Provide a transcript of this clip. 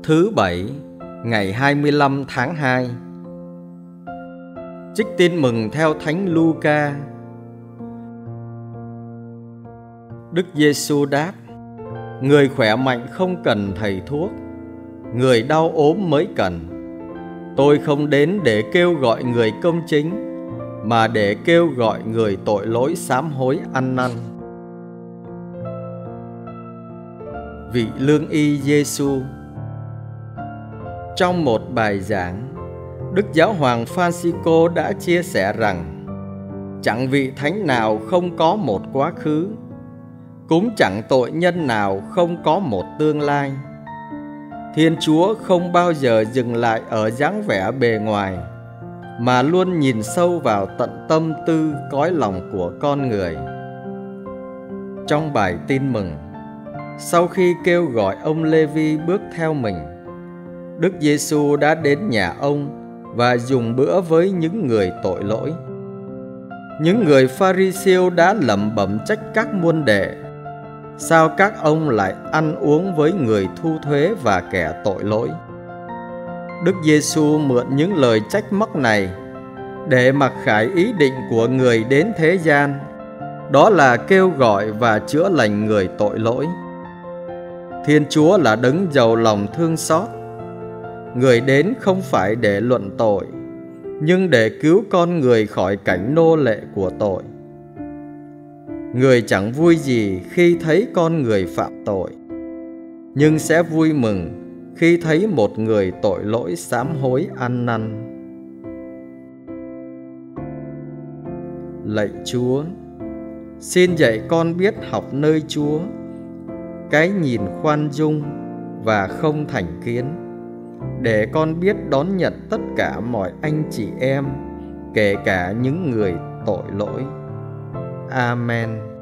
thứ Bảy, ngày 25 tháng 2. Trích tin mừng theo Thánh Luca. Đức Giêsu đáp: người khỏe mạnh không cần thầy thuốc, người đau ốm mới cần. Tôi không đến để kêu gọi người công chính, mà để kêu gọi người tội lỗi sám hối ăn năn. Vị lương y Giêsu. Trong một bài giảng, Đức Giáo hoàng Francisco đã chia sẻ rằng chẳng vị thánh nào không có một quá khứ, cũng chẳng tội nhân nào không có một tương lai. Thiên Chúa không bao giờ dừng lại ở dáng vẻ bề ngoài, mà luôn nhìn sâu vào tận tâm tư cõi lòng của con người. Trong bài tin mừng, sau khi kêu gọi ông Lê-vi bước theo mình, Đức Giêsu đã đến nhà ông và dùng bữa với những người tội lỗi. Những người Pha-ri-siêu đã lẩm bẩm trách các môn đệ: sao các ông lại ăn uống với người thu thuế và kẻ tội lỗi? Đức Giêsu mượn những lời trách móc này để mặc khải ý định của người đến thế gian, đó là kêu gọi và chữa lành người tội lỗi. Thiên Chúa là đấng giàu lòng thương xót. Người đến không phải để luận tội, nhưng để cứu con người khỏi cảnh nô lệ của tội. Người chẳng vui gì khi thấy con người phạm tội, nhưng sẽ vui mừng khi thấy một người tội lỗi sám hối ăn năn. Lạy Chúa, xin dạy con biết học nơi Chúa cái nhìn khoan dung và không thành kiến, để con biết đón nhận tất cả mọi anh chị em, kể cả những người tội lỗi. Amen.